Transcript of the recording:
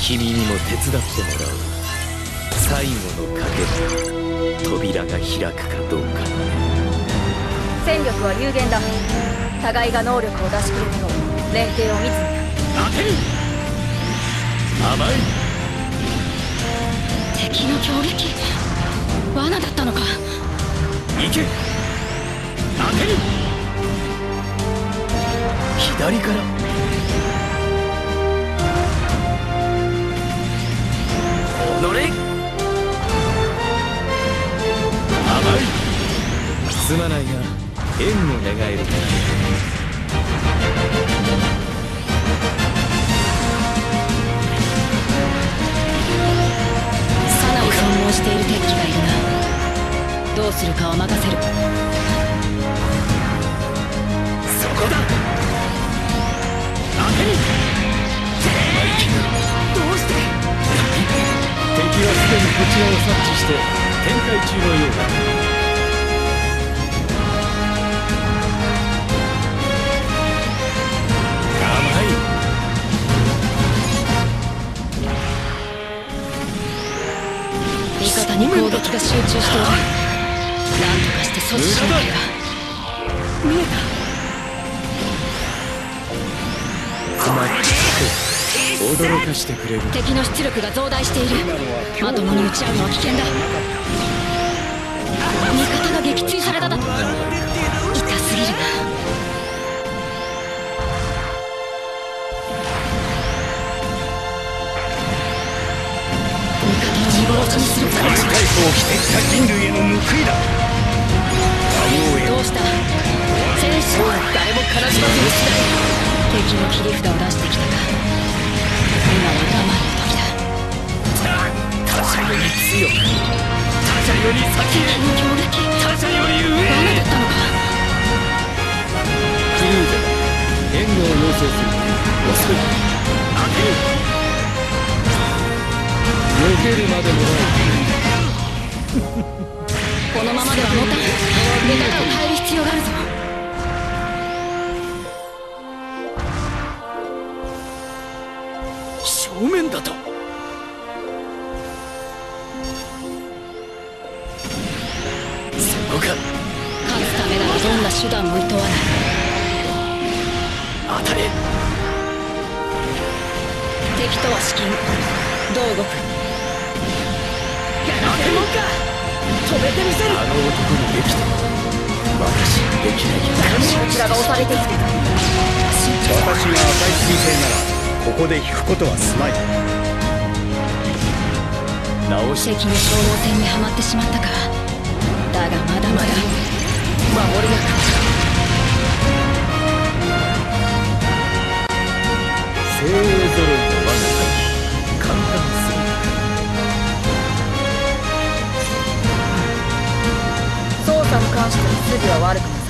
君にも手伝ってもらおう。最後の賭けで扉が開くかどうか。 戦力は有限だ。互いが能力を出し切れるよう連携を密に。 当てる。甘い。 敵の攻撃罠だったのか。 行け。当てる。左から。乗れ。甘い。すまないが縁を願えるか。 かなり損耗している敵機がいるな。どうするかは任せる。 そこだ。当てる。どうして。敵はすでにこちらを察知して展開中のようだ。 味方に攻撃が集中している。なんとかして阻止しなければ。見えた。 つまり驚かしてくれる。 敵の出力が増大している。まともに撃ち合うのは危険だ。味方が撃墜されただと。痛すぎるな。見殺しにする。 短い子を着てきた人類への報いだ。 どうした。戦士は誰も悲しまずにしない。敵の切り札を出してきたか。今は我慢の時だ。 他者より強く、他者より先へ。 敵の攻撃他者より上へ。 罠だったのか。 クルーザー援護を要請する。遅い。当てる。避けるまでもない。 このままでは持たん。味方を変える必要があるぞ。 正面だと。そこか。 勝つためならどんな手段も厭わない。 当たれ。 敵とは至近。どう動く。やらせるもんか。止めてみせる。 あの男にできた。私にできない。 こちらが押されている。 私が赤い彗星ならここで引くことはすまい。 直し。 敵の消耗戦にはまってしまったか。だがまだまだ守りなく。 精鋭揃いの我が隊。簡単すぎる。 操作に関しては筋は悪くない。